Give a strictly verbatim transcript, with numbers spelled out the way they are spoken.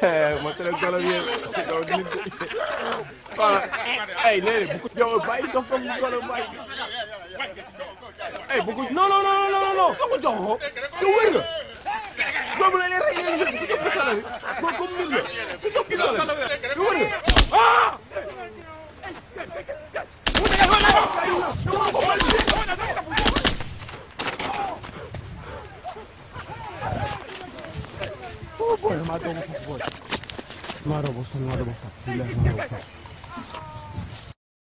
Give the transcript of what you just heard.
ma tere golo bi golo bi voilà ay léegi bu ko jow bàyyi dox ko golo bàyyi ay bu ko non non non non non ko jox ko yow wér nga boobu la leen rey leen bu jox ko sala bi boo comme nit la bu jox ko sala bi yow wér nga ah oh boy ma doon ko boy ma doon ko ma doon ko